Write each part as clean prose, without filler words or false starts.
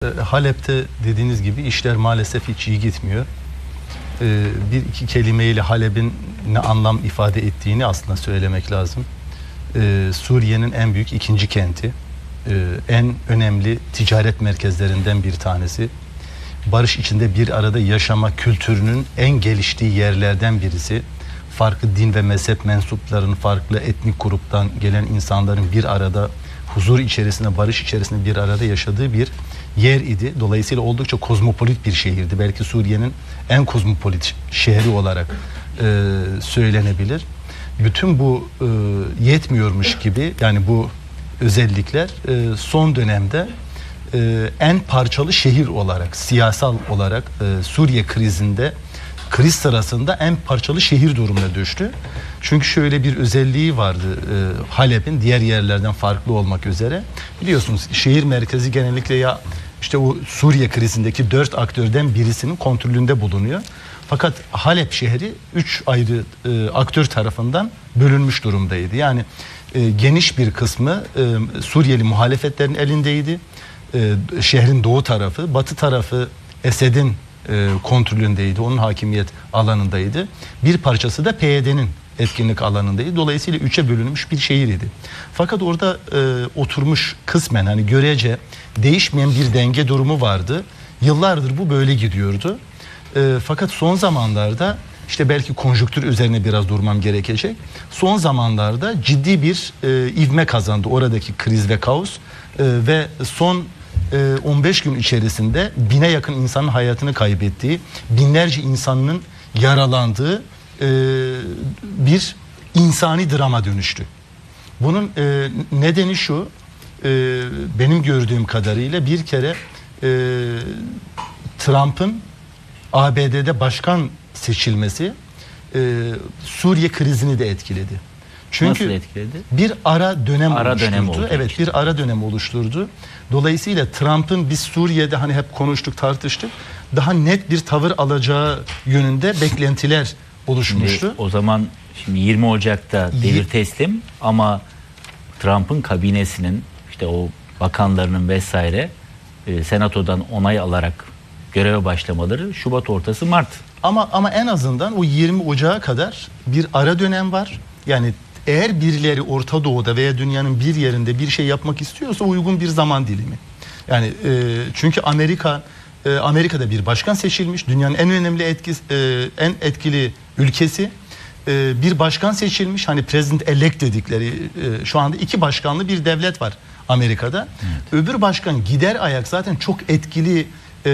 Halep'te dediğiniz gibi işler maalesef hiç iyi gitmiyor. Bir iki kelimeyle Halep'in ne anlam ifade ettiğini aslında söylemek lazım. Suriye'nin en büyük ikinci kenti, en önemli ticaret merkezlerinden bir tanesi. Barış içinde bir arada yaşama kültürünün en geliştiği yerlerden birisi. Farklı din ve mezhep mensuplarının, farklı etnik gruptan gelen insanların bir arada huzur içerisinde, barış içerisinde bir arada yaşadığı bir yer idi. Dolayısıyla oldukça kozmopolit bir şehirdi. Belki Suriye'nin en kozmopolit şehri olarak söylenebilir. Bütün bu yetmiyormuş gibi, yani bu özellikler son dönemde en parçalı şehir olarak, siyasal olarak Suriye krizinde, kriz sırasında en parçalı şehir durumuna düştü. Çünkü şöyle bir özelliği vardı Halep'in, diğer yerlerden farklı olmak üzere. Biliyorsunuz şehir merkezi genellikle ya işte o Suriye krizindeki 4 aktörden birisinin kontrolünde bulunuyor. Fakat Halep şehri 3 ayrı aktör tarafından bölünmüş durumdaydı. Yani geniş bir kısmı Suriyeli muhalefetlerin elindeydi. Şehrin doğu tarafı, batı tarafı Esed'in kontrolündeydi. Onun hakimiyet alanındaydı. Bir parçası da PYD'nin etkinlik alanındaydı. Dolayısıyla 3'e bölünmüş bir şehir idi. Fakat orada oturmuş kısmen, hani görece değişmeyen bir denge durumu vardı. Yıllardır bu böyle gidiyordu. Fakat son zamanlarda, işte belki konjonktür üzerine biraz durmam gerekecek. Son zamanlarda ciddi bir ivme kazandı oradaki kriz ve kaos ve son 15 gün içerisinde 1000'e yakın insanın hayatını kaybettiği, binlerce insanın yaralandığı bir insani drama dönüştü. Bunun nedeni şu, benim gördüğüm kadarıyla bir kere Trump'ın ABD'de başkan seçilmesi Suriye krizini de etkiledi. Çünkü nasıl etkiledi? Bir ara dönem oluşturdu. Evet, bir ara dönem oluşturdu. Dolayısıyla Trump'ın biz Suriye'de hani hep konuştuk, tartıştık, daha net bir tavır alacağı yönünde beklentiler oluşmuştu. Şimdi, o zaman şimdi 20 Ocak'ta devir teslim ama Trump'ın kabinesinin, işte o bakanlarının vesaire senatodan onay alarak göreve başlamaları Şubat ortası Mart. Ama en azından o 20 Ocak'a kadar bir ara dönem var. Yani eğer birileri Orta Doğu'da veya dünyanın bir yerinde bir şey yapmak istiyorsa uygun bir zaman dilimi. Yani çünkü Amerika'da bir başkan seçilmiş, dünyanın en önemli en etkili ülkesi, bir başkan seçilmiş, hani president elect dedikleri, şu anda 2 başkanlı bir devlet var Amerika'da. Evet. Öbür başkan gider ayak zaten çok etkili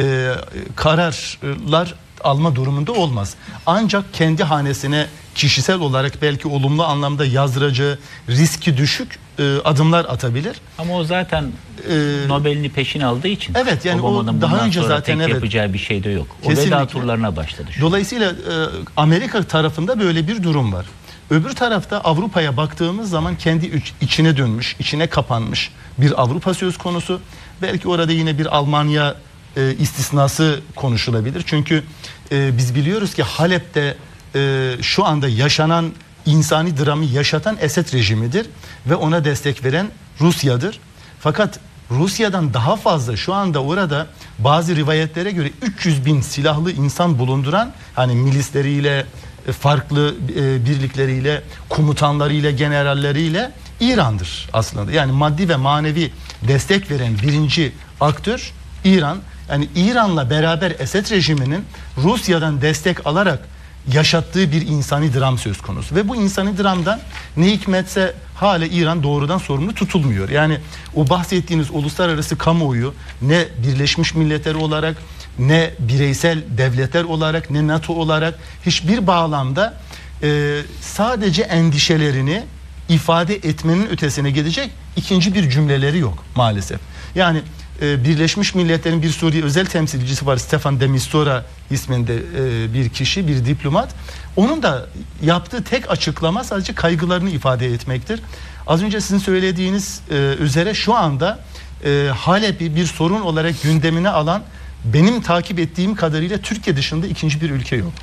kararlar alma durumunda olmaz. Ancak kendi hanesine kişisel olarak belki olumlu anlamda yazdıracağı riski düşük adımlar atabilir. Ama o zaten Nobel'ini peşin aldığı için. Evet, yani o daha önce zaten yapacağı bir şey de yok. Kesinlikle. O veda turlarına başladı. Dolayısıyla Amerika tarafında böyle bir durum var. Öbür tarafta Avrupa'ya baktığımız zaman kendi içine dönmüş, içine kapanmış bir Avrupa söz konusu. Belki orada yine bir Almanya istisnası konuşulabilir. Çünkü biz biliyoruz ki Halep'te şu anda yaşanan insani dramı yaşatan Esed rejimidir ve ona destek veren Rusya'dır. Fakat Rusya'dan daha fazla şu anda orada bazı rivayetlere göre 300.000 silahlı insan bulunduran, hani milisleriyle, farklı birlikleriyle, komutanlarıyla, generalleriyle İran'dır aslında. Yani maddi ve manevi destek veren birinci aktör İran. Yani İran'la beraber Esed rejiminin Rusya'dan destek alarak yaşattığı bir insani dram söz konusu. Ve bu insani dramdan ne hikmetse hala İran doğrudan sorumlu tutulmuyor. Yani o bahsettiğiniz uluslararası kamuoyu, ne Birleşmiş Milletler olarak, ne bireysel devletler olarak, ne NATO olarak hiçbir bağlamda sadece endişelerini ifade etmenin ötesine gidecek ikinci bir cümleleri yok maalesef. Yani Birleşmiş Milletler'in bir Suriye özel temsilcisi var, Stefan de Mistura isminde bir kişi, bir diplomat. Onun da yaptığı tek açıklama sadece kaygılarını ifade etmektir. Az önce sizin söylediğiniz üzere şu anda Halep'i bir sorun olarak gündemine alan, benim takip ettiğim kadarıyla Türkiye dışında ikinci bir ülke yok.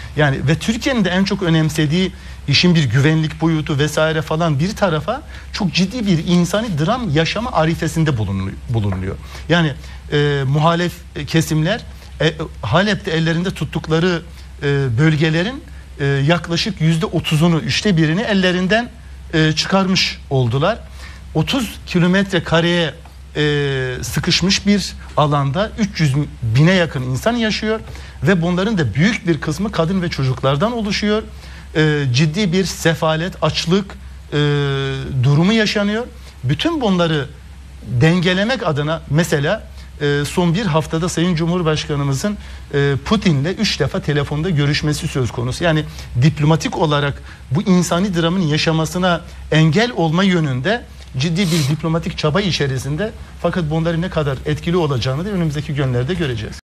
Yani ve Türkiye'nin de en çok önemsediği işin bir güvenlik boyutu vesaire falan bir tarafa, çok ciddi bir insani dram yaşama arifesinde bulunuyor. Yani muhalef kesimler Halep'te ellerinde tuttukları bölgelerin yaklaşık %30'unu, 1/3'ünü ellerinden çıkarmış oldular. 30 kilometre kareye sıkışmış bir alanda 300 bine yakın insan yaşıyor ve bunların da büyük bir kısmı kadın ve çocuklardan oluşuyor. Ciddi bir sefalet, açlık durumu yaşanıyor. Bütün bunları dengelemek adına mesela son bir haftada Sayın Cumhurbaşkanımızın Putin'le 3 defa telefonda görüşmesi söz konusu. Yani diplomatik olarak bu insani dramın yaşamasına engel olma yönünde ciddi bir diplomatik çaba içerisinde, fakat bunların ne kadar etkili olacağını da önümüzdeki günlerde göreceğiz.